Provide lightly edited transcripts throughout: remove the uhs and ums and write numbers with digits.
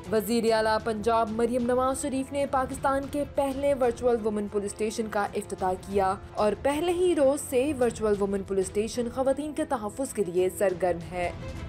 वज़ीर आला पंजाब मरियम नवाज शरीफ ने पाकिस्तान के पहले वर्चुअल वुमेन पुलिस स्टेशन का इफ्तिताह किया और पहले ही रोज से वर्चुअल वुमेन पुलिस स्टेशन खवातीन के तहफ़्फ़ुज़ के लिए सरगर्म है।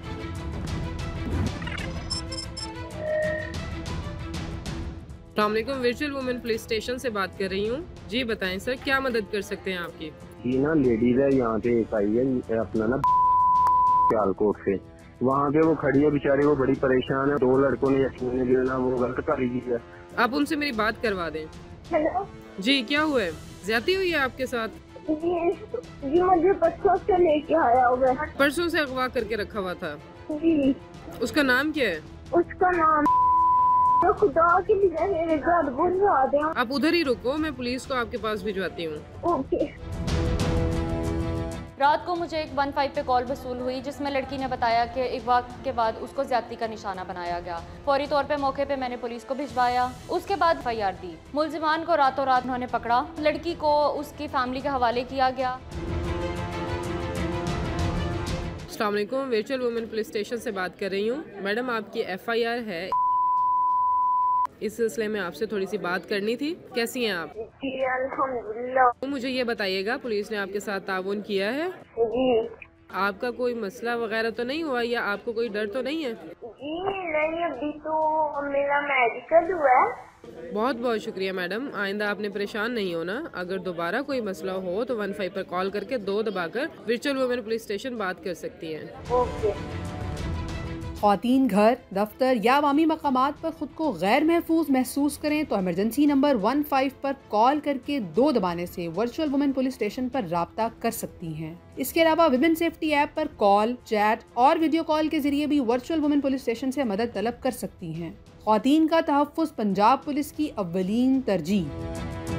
अस्सलामुअलैकुम, वर्चुअल वुमेन पुलिस स्टेशन से बात कर रही हूँ। जी बताएं सर, क्या मदद कर सकते हैं आपकी? ये ना लेडीज है, यहाँ पे एक आई है अपना ना सियालकोट से, वहाँ पे वो खड़ी है बेचारी, वो बड़ी परेशान है। 2 लड़कों ने यकीन जो है ना वो गलत कर ली है। आप उनसे मेरी बात करवा दें। हेलो जी, क्या हुआ है? ज्यादती हुई है आपके साथ? जी मुझे परसों से लेके आया हुआ है। परसों से अगवा करके रखा हुआ था? जी। उसका नाम क्या है? उसका नाम तो खुदा के लिए मेरे घर बुलवा दे। आप उधर ही रुको, मैं पुलिस को आपके पास भिजवाती हूँ। ओके। रात को मुझे एक 15 पे कॉल वसूल हुई जिसमें लड़की ने बताया कि एक वक्त के बाद उसको ज्यादती का निशाना बनाया गया। फौरी तौर पे मौके पे मैंने पुलिस को भिजवाया। उसके बाद FIR दी। मुलजिमान को रातों रात उन्होंने पकड़ा। लड़की को उसकी फैमिली के हवाले किया गया। अस्सलाम वालेकुम, वर्चुअल वुमेन पुलिस स्टेशन से बात कर रही हूँ। मैडम, आपकी FIR है, इस सिलसिले में आपसे थोड़ी सी बात करनी थी। कैसी हैं आप? जी अल्हम्दुलिल्लाह। तो मुझे ये बताइएगा, पुलिस ने आपके साथ ताउन किया है? जी। आपका कोई मसला वगैरह तो नहीं हुआ या आपको कोई डर तो नहीं है? जी नहीं, अभी तो मेरा मेडिकल हुआ है। बहुत बहुत शुक्रिया मैडम, आइंदा आपने परेशान नहीं होना। अगर दोबारा कोई मसला हो तो 15 पर कॉल करके 2 दबाकर वर्चुअल वुमेन पुलिस स्टेशन बात कर सकती हैं। ओके। ख़वातीन घर, दफ्तर या अवामी मकामात पर खुद को गैर महफूज महसूस करें तो इमरजेंसी नंबर 15 पर कॉल करके 2 दबाने से वर्चुअल वुमेन पुलिस स्टेशन पर राब्ता कर सकती हैं। इसके अलावा विमेन सेफ्टी ऐप पर कॉल, चैट और वीडियो कॉल के जरिए भी वर्चुअल वुमेन पुलिस स्टेशन से मदद तलब कर सकती हैं। ख़वातीन का तहफ़्फ़ुज़ पंजाब पुलिस की अव्वलीन तरजीह।